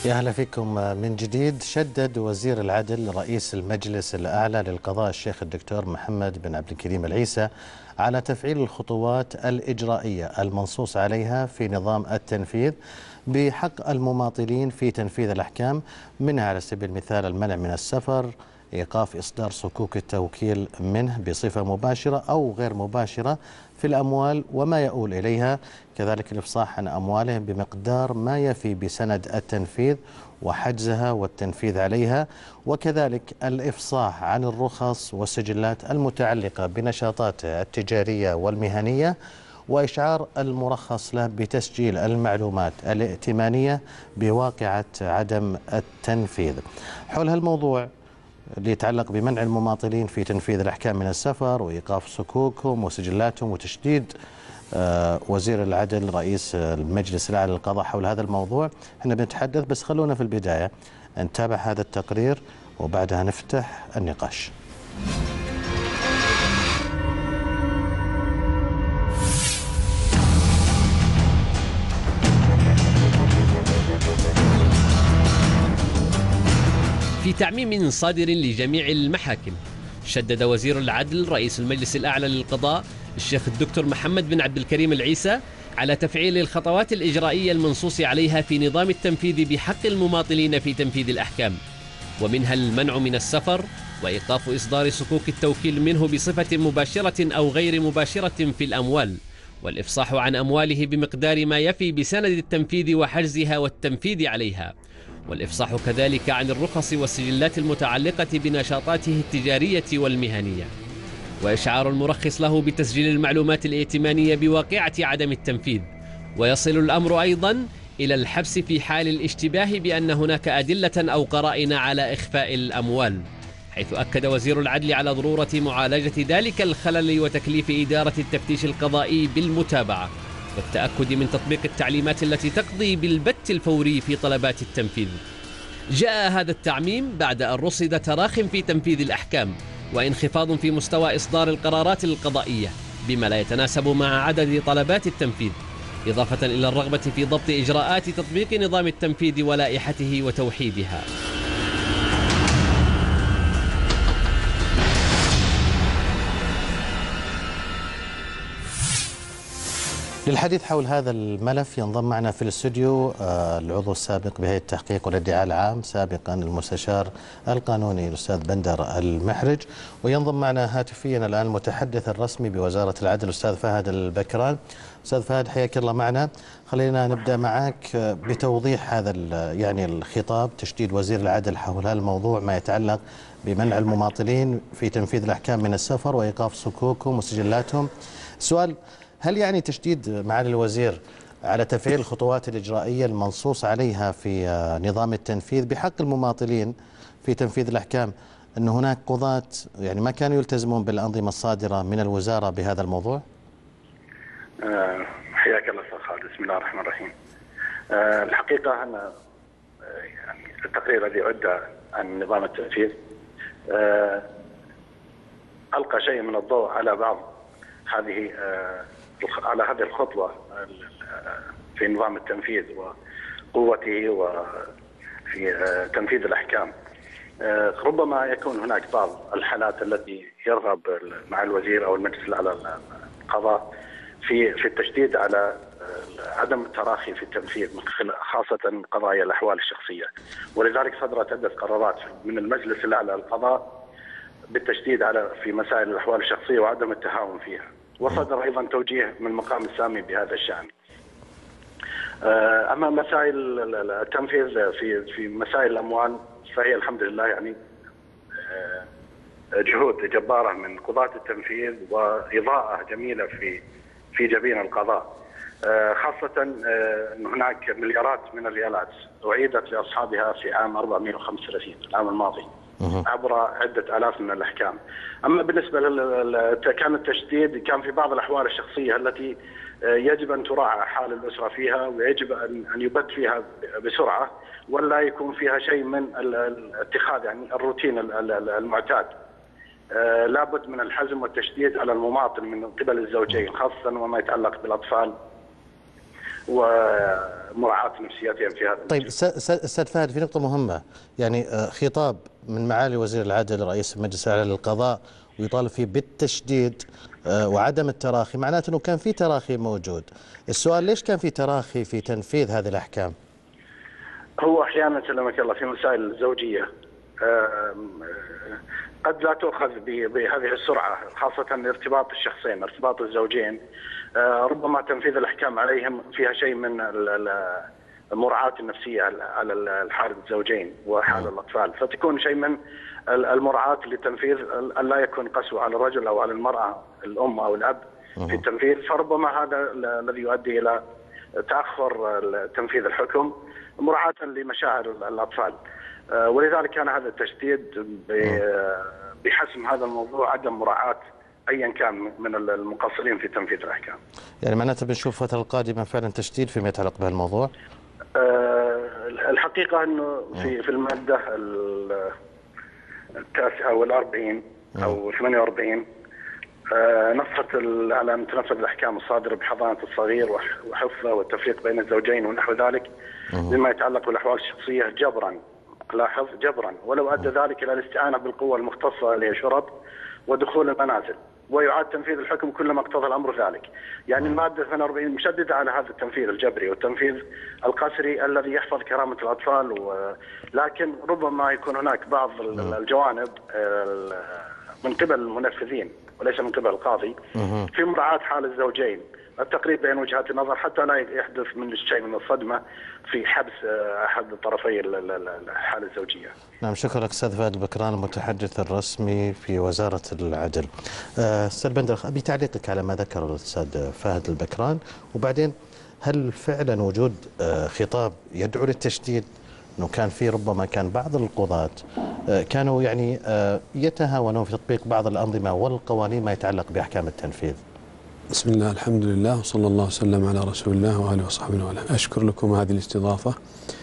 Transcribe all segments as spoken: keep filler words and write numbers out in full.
يا هلا فيكم من جديد. شدد وزير العدل رئيس المجلس الأعلى للقضاء الشيخ الدكتور محمد بن عبد الكريم العيسى على تفعيل الخطوات الإجرائية المنصوص عليها في نظام التنفيذ بحق المماطلين في تنفيذ الأحكام، منها على سبيل المثال المنع من السفر، إيقاف إصدار صكوك التوكيل منه بصفة مباشرة أو غير مباشرة في الأموال وما يؤول إليها، كذلك الإفصاح عن أموالهم بمقدار ما يفي بسند التنفيذ وحجزها والتنفيذ عليها، وكذلك الإفصاح عن الرخص والسجلات المتعلقة بنشاطاته التجارية والمهنية، وإشعار المرخص له بتسجيل المعلومات الائتمانية بواقعة عدم التنفيذ. حول هالموضوع اللي يتعلق بمنع المماطلين في تنفيذ الأحكام من السفر وإيقاف صكوكهم وسجلاتهم وتشديد وزير العدل رئيس المجلس الأعلى للقضاء حول هذا الموضوع، احنا بنتحدث، بس خلونا في البداية نتابع هذا التقرير وبعدها نفتح النقاش. في تعميم صادر لجميع المحاكم، شدد وزير العدل رئيس المجلس الأعلى للقضاء الشيخ الدكتور محمد بن عبد الكريم العيسى على تفعيل الخطوات الإجرائية المنصوص عليها في نظام التنفيذ بحق المماطلين في تنفيذ الأحكام، ومنها المنع من السفر، وإيقاف إصدار صكوك التوكيل منه بصفة مباشرة أو غير مباشرة في الأموال، والإفصاح عن أمواله بمقدار ما يفي بسند التنفيذ وحجزها والتنفيذ عليها، والإفصاح كذلك عن الرخص والسجلات المتعلقة بنشاطاته التجارية والمهنية، وإشعار المرخص له بتسجيل المعلومات الائتمانية بواقعة عدم التنفيذ. ويصل الأمر أيضا إلى الحبس في حال الاشتباه بأن هناك أدلة أو قرائن على إخفاء الأموال، حيث أكد وزير العدل على ضرورة معالجة ذلك الخلل وتكليف إدارة التفتيش القضائي بالمتابعة والتأكد من تطبيق التعليمات التي تقضي بالبت الفوري في طلبات التنفيذ. جاء هذا التعميم بعد أن رصد تراخ في تنفيذ الأحكام وانخفاض في مستوى إصدار القرارات القضائية بما لا يتناسب مع عدد طلبات التنفيذ، إضافة إلى الرغبة في ضبط إجراءات تطبيق نظام التنفيذ ولائحته وتوحيدها. للحديث حول هذا الملف ينضم معنا في الاستوديو العضو السابق بهيئة التحقيق والادعاء العام سابقا المستشار القانوني الأستاذ بندر المحرج، وينضم معنا هاتفيا الآن المتحدث الرسمي بوزارة العدل الأستاذ فهد البكران. أستاذ فهد حياك الله معنا. خلينا نبدأ معك بتوضيح هذا يعني الخطاب، تشديد وزير العدل حول هذا الموضوع ما يتعلق بمنع المماطلين في تنفيذ الأحكام من السفر وإيقاف صكوكهم وسجلاتهم. سؤال: هل يعني تشديد معالي الوزير على تفعيل الخطوات الإجرائية المنصوص عليها في نظام التنفيذ بحق المماطلين في تنفيذ الأحكام أن هناك قضاة يعني ما كانوا يلتزمون بالأنظمة الصادرة من الوزارة بهذا الموضوع؟ أه حياك الله أستاذ خالد. بسم الله الرحمن الرحيم. أه الحقيقة أن أه يعني التقرير الذي عد عن نظام التنفيذ أه ألقى شيء من الضوء على بعض هذه أه على هذه الخطوة في نظام التنفيذ وقوته وفي تنفيذ الأحكام. ربما يكون هناك بعض الحالات التي يرغب مع الوزير أو المجلس الأعلى للقضاء في في التشديد على عدم التراخي في التنفيذ، خاصة قضايا الأحوال الشخصية، ولذلك صدرت عدة قرارات من المجلس الأعلى للقضاء بالتشديد على في مسائل الأحوال الشخصية وعدم التهاون فيها، وصدر أيضا توجيه من المقام السامي بهذا الشأن. أما مسائل التنفيذ في في مسائل الأموال فهي الحمد لله يعني جهود جبارة من قضاة التنفيذ وإضاءة جميلة في في جبين القضاء، خاصة أن هناك مليارات من الريالات أعيدت لأصحابها في عام أربعمئة وخمسة وثلاثين العام الماضي عبر عدة آلاف من الأحكام. أما بالنسبة كان التشديد كان في بعض الأحوال الشخصية التي يجب أن تراعى حال الأسرة فيها، ويجب أن يبت فيها بسرعة ولا يكون فيها شيء من الاتخاذ يعني الروتين المعتاد. لابد من الحزم والتشديد على المماطل من قبل الزوجين، خاصة وما يتعلق بالأطفال ومراعاة نفسياتهم في هذا. طيب أستاذ فهد، في نقطة مهمة، يعني خطاب من معالي وزير العدل رئيس المجلس الأعلى للقضاء ويطالب فيه بالتشديد وعدم التراخي، معناته أنه كان في تراخي موجود. السؤال ليش كان في تراخي في تنفيذ هذه الأحكام؟ هو أحيانا سلمك الله في مسائل زوجية قد لا تؤخذ بهذه السرعة، خاصة ارتباط الشخصين، ارتباط الزوجين، ربما تنفيذ الأحكام عليهم فيها شيء من المراعاة النفسية على حال الزوجين وحال الأطفال، فتكون شيء من المراعاة لتنفيذ أن لا يكون قسوة على الرجل أو على المرأة الأم أو الأب في التنفيذ، فربما هذا الذي يؤدي إلى تأخر تنفيذ الحكم مراعاة لمشاعر الأطفال. ولذلك كان هذا التشديد بحسم هذا الموضوع، عدم مراعاة أيا كان من المقصرين في تنفيذ الأحكام. يعني معناته بنشوف الفترة القادمة فعلا تشديد فيما يتعلق بهالموضوع؟ الحقيقة أنه في في المادة التاسعة والأربعين أو ثمانية وأربعين نصت على أن تنفذ الأحكام الصادرة بحضانة الصغير وحفظه والتفريق بين الزوجين ونحو ذلك مما يتعلق بالأحوال الشخصية جبرا، لاحظ جبرا، ولو أدى ذلك إلى الاستعانة بالقوة المختصة اللي هي شرط ودخول المنازل، ويعاد تنفيذ الحكم كلما اقتضى الأمر ذلك. يعني المادة ثمانية وأربعين مشددة على هذا التنفيذ الجبري والتنفيذ القسري الذي يحفظ كرامة الأطفال، ولكن ربما يكون هناك بعض الجوانب من قبل المنفذين وليس من قبل القاضي في مراعاة حال الزوجين، التقريب بين وجهات النظر حتى لا يحدث من شيء من الصدمة في حبس أحد الطرفي الحالة الزوجية. نعم، شكرا لك أستاذ فهد البكران المتحدث الرسمي في وزارة العدل. أستاذ بندر، أبي تعليقك على ما ذكر الأستاذ فهد البكران، وبعدين هل فعلا وجود خطاب يدعو للتشديد، أنه كان في ربما كان بعض القضاة كانوا يعني يتهاونون في تطبيق بعض الأنظمة والقوانين ما يتعلق بأحكام التنفيذ؟ بسم الله، الحمد لله، وصلى الله وسلم على رسول الله وآله وصحبه وآله. أشكر لكم هذه الاستضافة.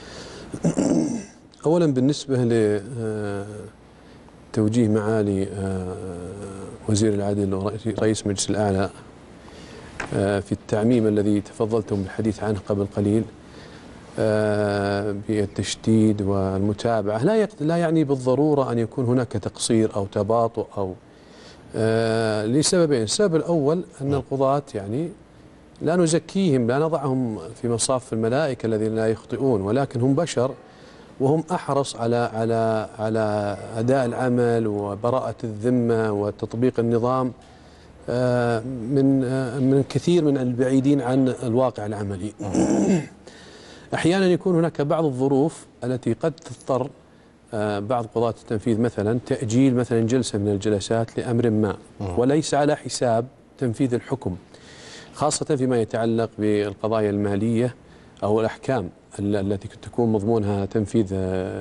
أولا بالنسبة لتوجيه معالي وزير العدل ورئيس مجلس الأعلى في التعميم الذي تفضلتم بالحديث عنه قبل قليل بالتشديد والمتابعة، لا لا يعني بالضرورة أن يكون هناك تقصير أو تباطؤ أو آه لسببين. السبب الأول أن القضاة يعني لا نزكيهم، لا نضعهم في مصاف الملائكة الذين لا يخطئون، ولكن هم بشر وهم أحرص على على على أداء العمل وبراءة الذمة وتطبيق النظام آه من آه من كثير من البعيدين عن الواقع العملي. أحيانا يكون هناك بعض الظروف التي قد تضطر بعض قضاة التنفيذ مثلا تأجيل مثلا جلسة من الجلسات لأمر ما، وليس على حساب تنفيذ الحكم، خاصة فيما يتعلق بالقضايا المالية أو الأحكام التي تكون مضمونها تنفيذ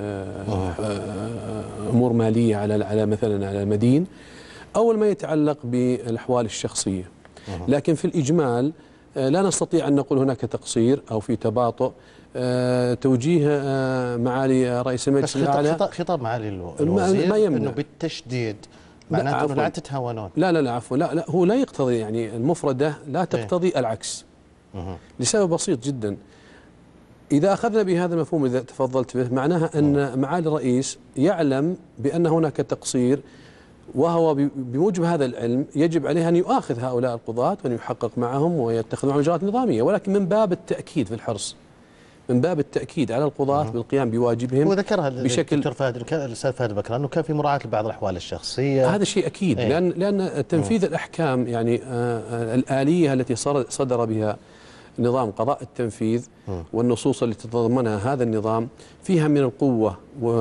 أمور مالية على على مثلا على المدين، أو ما يتعلق بالأحوال الشخصية. لكن في الإجمال لا نستطيع أن نقول هناك تقصير أو في تباطؤ. أه توجيه أه معالي رئيس المجلس الأعلى، خطاب, خطاب معالي الوزير ما يمنع انه بالتشديد، معناته لا تتهاونون. لا لا لا عفوا، لا لا هو لا يقتضي، يعني المفردة لا تقتضي ايه؟ العكس، مه. لسبب بسيط جدا. إذا أخذنا بهذا المفهوم إذا تفضلت به، معناها أن معالي الرئيس يعلم بأن هناك تقصير، وهو بموجب هذا العلم يجب عليه أن يؤاخذ هؤلاء القضاة وأن يحقق معهم ويتخذ معهم إجراءات نظامية، ولكن من باب التأكيد في الحرص، من باب التأكيد على القضاة بالقيام بواجبهم. وذكرها بشكل الأستاذ فهد البكران أنه كان في مراعاة لبعض الأحوال الشخصية. هذا شيء أكيد، ايه؟ لأن لأن تنفيذ م. الأحكام يعني آه الآلية التي صدر بها نظام قضاء التنفيذ م. والنصوص التي تتضمنها هذا النظام فيها من القوة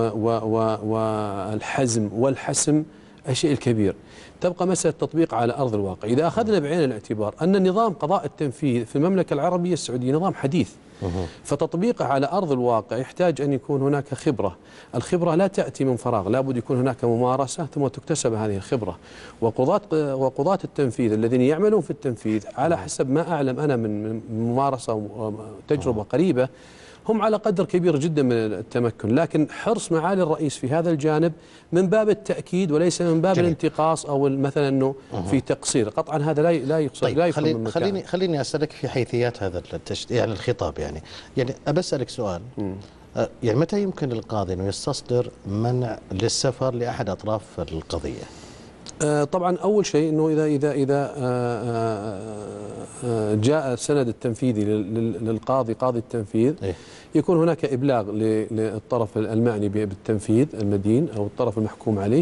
والحزم والحسم الشيء الكبير. تبقى مسألة التطبيق على أرض الواقع. إذا أخذنا بعين الاعتبار أن نظام قضاء التنفيذ في المملكة العربية السعودية نظام حديث، فتطبيقه على أرض الواقع يحتاج أن يكون هناك خبرة. الخبرة لا تأتي من فراغ، لابد يكون هناك ممارسة ثم تكتسب هذه الخبرة. وقضاة وقضاة التنفيذ الذين يعملون في التنفيذ على حسب ما أعلم أنا من ممارسة وتجربة قريبة، هم على قدر كبير جدا من التمكن، لكن حرص معالي الرئيس في هذا الجانب من باب التأكيد وليس من باب جميل. الانتقاص أو مثلا أنه في تقصير، قطعا هذا لا لا يقصد طيب لا يفهم خليني من خليني خليني أسألك في حيثيات هذا التشت... يعني الخطاب، يعني يعني أبسألك سؤال م. يعني متى يمكن للقاضي أنه يستصدر منع للسفر لأحد أطراف القضية؟ آه طبعا أول شيء أنه إذا إذا إذا آه آه جاء السند التنفيذي للقاضي قاضي التنفيذ إيه؟ يكون هناك إبلاغ للطرف المعني بالتنفيذ المدين أو الطرف المحكوم عليه،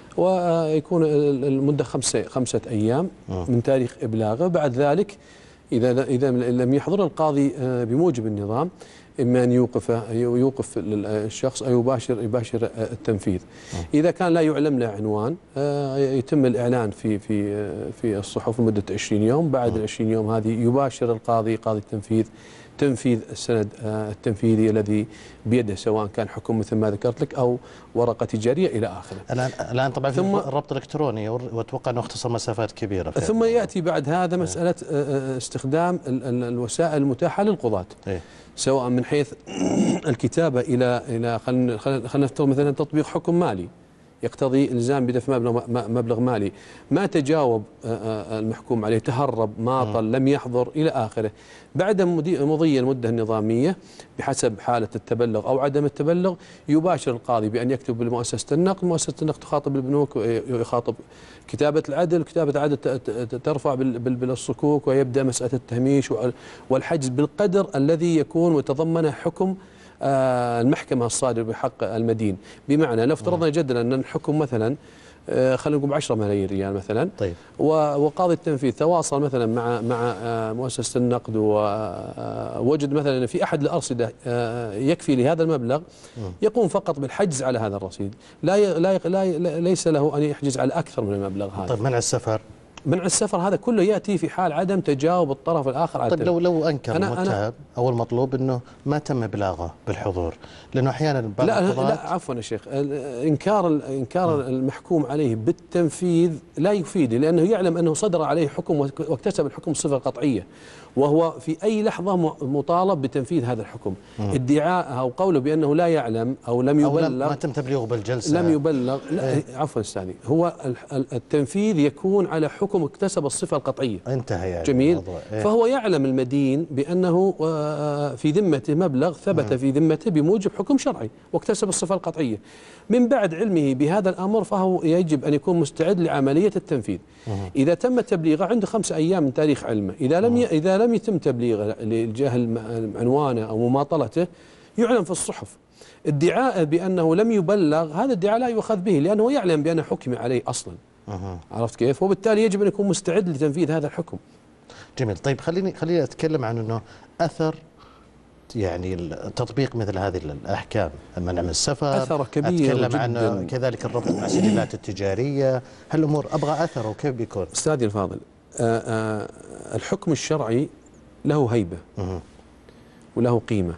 ويكون المدة خمسة خمسة أيام من تاريخ إبلاغه. بعد ذلك إذا إذا لم يحضر القاضي بموجب النظام إما أن يوقف يوقف الشخص أو يباشر يباشر التنفيذ. إذا كان لا يعلم له عنوان يتم الإعلان في في في الصحف لمدة عشرين يوم. بعد العشرين يوم هذه يباشر القاضي قاضي التنفيذ تنفيذ السند التنفيذي الذي بيده، سواء كان حكم مثل ما ذكرت لك أو ورقة تجارية إلى آخره. الآن الآن طبعا في الربط الإلكتروني وأتوقع أنه اختصر مسافات كبيرة. ثم يأتي بعد هذا مسألة استخدام الوسائل المتاحة للقضاة، إيه؟ سواء من حيث الكتابة إلى إلى خلينا خلينا نفترض مثلا تطبيق حكم مالي يقتضي الزام بدفع مبلغ مبلغ مالي، ما تجاوب المحكوم عليه، تهرب، ماطل، لم يحضر إلى آخره. بعد مضي المدة النظامية بحسب حالة التبلغ أو عدم التبلغ يباشر القاضي بأن يكتب بالمؤسسة النقد، مؤسسة النقد تخاطب البنوك ويخاطب كتابة العدل، كتابة العدل ترفع بالصكوك ويبدأ مسألة التهميش والحجز بالقدر الذي يكون وتضمنه حكم المحكمة الصادر بحق المدين. بمعنى لو افترضنا جدلا أن الحكم مثلا خلينا نقول بعشرة ملايين ريال مثلا، طيب. وقاضي التنفيذ تواصل مثلا مع مع مؤسسة النقد ووجد مثلا أن في أحد الأرصدة يكفي لهذا المبلغ، يقوم فقط بالحجز على هذا الرصيد، لا لا, لا ليس له أن يحجز على أكثر من المبلغ هذا. طيب منع السفر؟ منع السفر هذا كله يأتي في حال عدم تجاوب الطرف الآخر على. طيب لو لو أنكر المتهم أو المطلوب أنه ما تم إبلاغه بالحضور، لأنه أحيانا بعض لا لا عفوا يا شيخ، إنكار إنكار المحكوم عليه بالتنفيذ لا يفيد، لأنه يعلم أنه صدر عليه حكم واكتسب الحكم صفة قطعية، وهو في أي لحظة مطالب بتنفيذ هذا الحكم. ادعاء أو قوله بأنه لا يعلم أو لم يبلغ أو ما تم تبليغه بالجلسة، لم يبلغ، لا إيه؟ عفوا أستاذي، هو التنفيذ يكون على حكم اكتسب الصفة القطعية. انتهى يعني جميل. إيه؟ فهو يعلم المدين بأنه في ذمته مبلغ ثبت في ذمته بموجب حكم شرعي واكتسب الصفة القطعية. من بعد علمه بهذا الأمر فهو يجب أن يكون مستعد لعملية التنفيذ. إذا تم تبليغه عنده خمسة أيام من تاريخ علمه، إذا لم ي... إذا لم يتم تبليغه لجهل عنوانه أو مماطلته يعلن في الصحف. ادعاء بأنه لم يبلغ هذا ادعاء لا يؤخذ به، لأنه يعلم بأنه حكم عليه أصلا. أه. عرفت كيف؟ وبالتالي يجب أن يكون مستعد لتنفيذ هذا الحكم. جميل. طيب خليني خليني أتكلم عن أنه أثر يعني تطبيق مثل هذه الأحكام، منع من السفر، أثر كبير أتكلم جدا. عن كذلك الربط مع السجلات التجارية، هالأمور أبغى أثره وكيف بيكون؟ أستاذي الفاضل، آآ آآ الحكم الشرعي له هيبة أه. وله قيمة.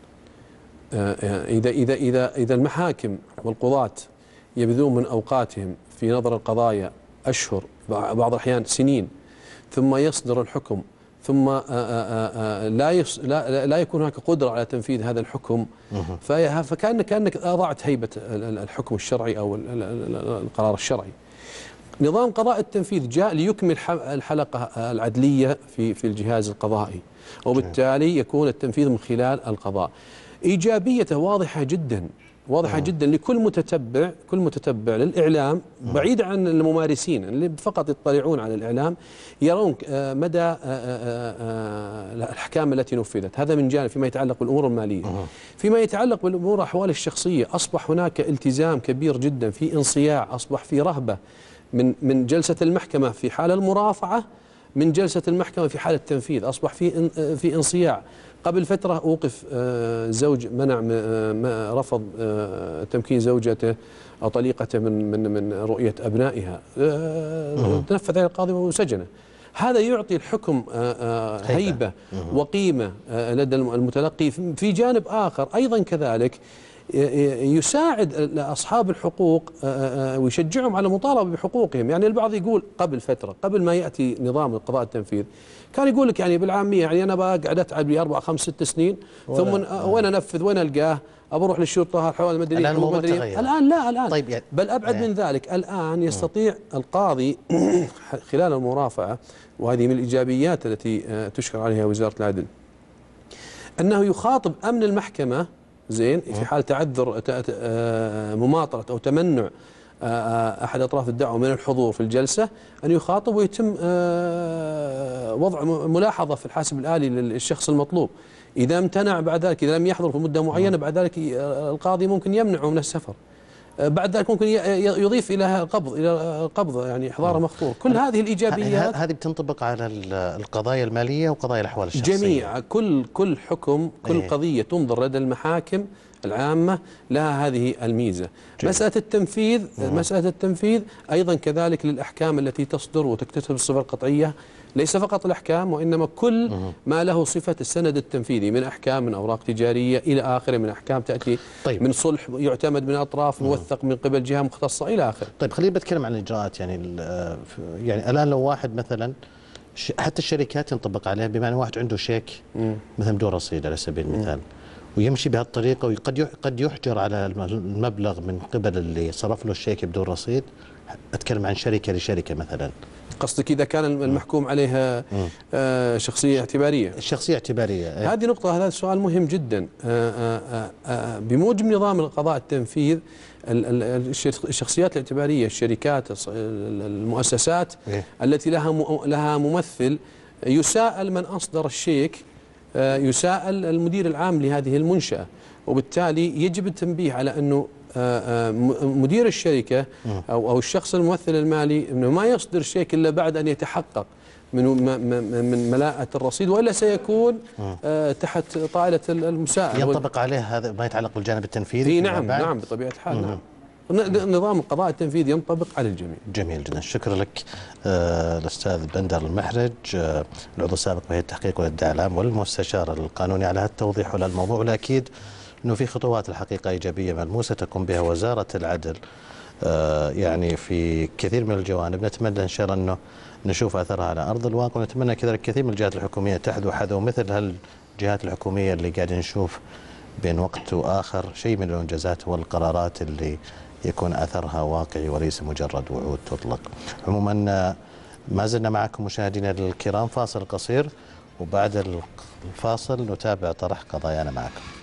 إذا إذا إذا إذا المحاكم والقضاة يبذلون من أوقاتهم في نظر القضايا أشهر بعض الأحيان سنين ثم يصدر الحكم ثم آآ آآ لا, يص لا لا يكون هناك قدرة على تنفيذ هذا الحكم، فكأنك كأنك أضعت هيبة الحكم الشرعي أو القرار الشرعي. نظام قضاء التنفيذ جاء ليكمل الحلقة العدلية في في الجهاز القضائي، وبالتالي يكون التنفيذ من خلال القضاء. إيجابيته واضحة جدا، واضحة آه. جدا لكل متتبع، كل متتبع للإعلام آه. بعيد عن الممارسين اللي فقط يطلعون على الإعلام يرون مدى الأحكام التي نفذت. هذا من جانب فيما يتعلق بالأمور المالية. آه. فيما يتعلق بالأمور الأحوال الشخصية أصبح هناك التزام كبير جدا، في انصياع، أصبح في رهبة من من جلسة المحكمة في حال المرافعة، من جلسة المحكمة في حال التنفيذ، أصبح في في انصياع. قبل فترة أوقف زوج منع رفض تمكين زوجته أو طليقته من من من رؤية أبنائها، تنفذ عليه القاضي وسجنه. هذا يعطي الحكم هيبة وقيمة لدى المتلقي. في جانب آخر أيضا كذلك يساعد أصحاب الحقوق ويشجعهم على المطالبة بحقوقهم. يعني البعض يقول قبل فترة، قبل ما يأتي نظام القضاء التنفيذ، كان يقول لك يعني بالعامية يعني أنا بقعد أتعب لي أربع خمس ست سنين ثم وين أنفذ وين ألقاه، أبروح للشرطة الحوالي المدنية. الآن الموضوع تغير. الآن لا الآن طيب يعني بل أبعد يعني من ذلك، الآن يستطيع القاضي خلال المرافعة، وهذه من الإيجابيات التي تشكر عليها وزارة العدل، أنه يخاطب أمن المحكمة زين في حال تعذر مماطلة أو تمنع أحد أطراف الدعوة من الحضور في الجلسة، أن يخاطب ويتم وضع ملاحظة في الحاسب الآلي للشخص المطلوب. إذا امتنع بعد ذلك، إذا لم يحضر في مدة معينة، بعد ذلك القاضي ممكن يمنعه من السفر، بعد ذلك ممكن يضيف إلى قبض إلى قبض يعني إحضار مخطور. كل هذه الإيجابيات هذه بتنطبق على القضايا المالية وقضايا الأحوال الشخصية جميع. كل كل حكم، كل ايه؟ قضية تنظر لدى المحاكم العامة لها هذه الميزة. جميل. مسألة التنفيذ مم. مسألة التنفيذ أيضا كذلك للأحكام التي تصدر وتكتسب الصفة القطعية، ليس فقط الأحكام وإنما كل مم. ما له صفة السند التنفيذي من أحكام، من أوراق تجارية إلى آخره، من أحكام تأتي طيب. من صلح يعتمد من أطراف، موثق من قبل جهة مختصة إلى آخره. طيب خلينا بتكلم عن الإجراءات. يعني يعني الآن لو واحد مثلا، حتى الشركات ينطبق عليها، بمعنى واحد عنده شيك مم. مثلا بدون رصيد على سبيل المثال، ويمشي بهالطريقة، وقد قد يحجر على المبلغ من قبل اللي صرف له الشيك بدون رصيد. أتكلم عن شركة لشركة مثلا. قصدك إذا كان المحكوم عليها آه شخصية اعتبارية؟ الشخصية اعتبارية. هذه نقطة، هذا السؤال مهم جدا. آه آه آه بموجب نظام القضاء التنفيذ، الشخصيات الاعتبارية، الشركات، المؤسسات إيه؟ التي لها لها ممثل، يساءل من أصدر الشيك، يساءل المدير العام لهذه المنشأة، وبالتالي يجب التنبيه على أنه مدير الشركة أو أو الشخص الممثل المالي أنه ما يصدر شيك إلا بعد أن يتحقق من من ملاءة الرصيد، وإلا سيكون تحت طائلة المساءلة. ينطبق عليه هذا ما يتعلق بالجانب التنفيذي؟ نعم نعم بطبيعة الحال. نعم نظام القضاء التنفيذي ينطبق على الجميع. جميل جدا. شكرا لك آه الأستاذ بندر المحرج، آه العضو السابق بهيئة التحقيق والإدعاء العام والمستشار القانوني، على هالتوضيح للموضوع. والأكيد أنه في خطوات الحقيقة إيجابية ملموسة تقوم بها وزارة العدل آه يعني في كثير من الجوانب. نتمنى إن شاء الله أنه نشوف أثرها على أرض الواقع، ونتمنى كذلك كثير من الجهات الحكومية تحذو حذو مثل هالجهات الحكومية اللي قاعدين نشوف بين وقت وآخر شيء من الإنجازات والقرارات اللي يكون أثرها واقعي وليس مجرد وعود تطلق. عموما ما زلنا معكم مشاهدينا الكرام، فاصل قصير، وبعد الفاصل نتابع طرح قضايانا معكم.